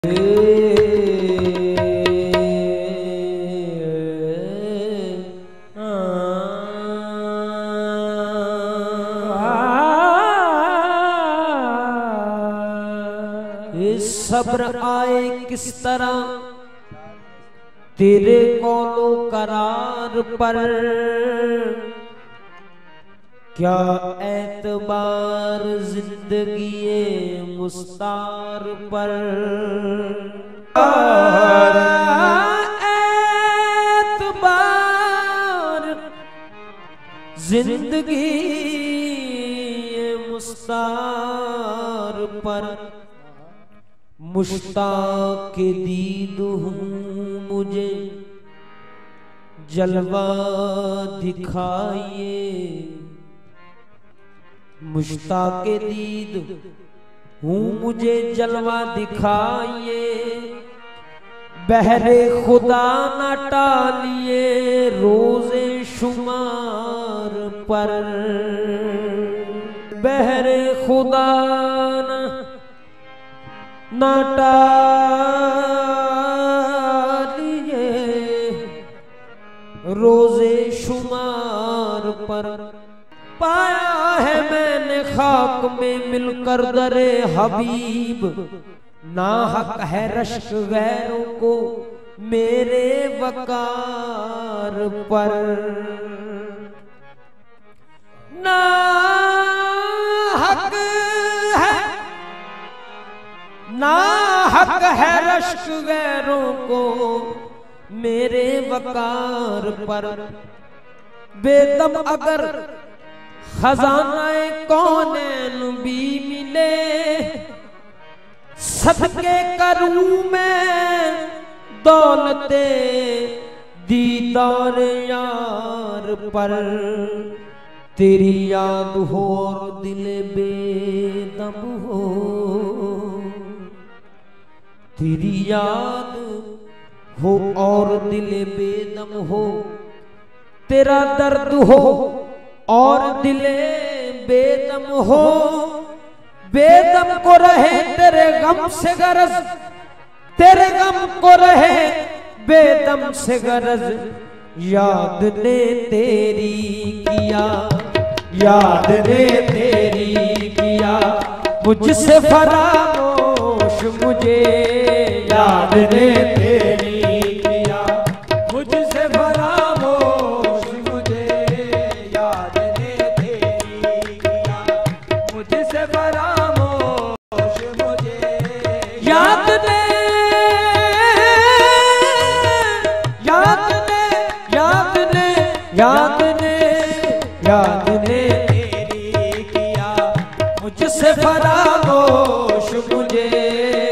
सब्र आए किस तरह तेरे कौलो करार पर, क्या एतबार जिंदगी मुस्तार पर, एतबार जिंदगी मुस्तार पर, मुश्ताक दीद हूँ मुझे जलवा दिखाइए, मुश्ताक दीद हूँ मुझे जलवा दिखाइए, बहरे खुदा न टालिए रोज़े शुमार पर, बहरे खुदा न टालिए रोज़े शुमार पर। पाया है मैंने खाक में मिलकर दरे हबीब, नाहक है रश्क गैरों को मेरे वकार पर, नाहक है रश्क गैरों को मेरे वकार पर। बेदम अगर खजानाए कौनैन भी मिले, सदके करूं मैं दौलते दीदार यार पर, तेरी याद हो और दिल बेदम हो, तेरी याद हो और दिल बेदम हो, तेरा दर्द हो और दिल बेदम हो, बेदम को रहे तेरे गम से गरज, तेरे गम को रहे बेदम से गरज, याद ने तेरी किया, याद ने तेरी किया मुझसे फरामोश, मुझे याद ने तेरी किया मुझसे फरामोश, मुझे याद ने तेरी किया मुझसे फरामोश, मुझे याद ने याद ने याद ने याद ने याद ने तेरी किया मुझसे फरामोश, मुझे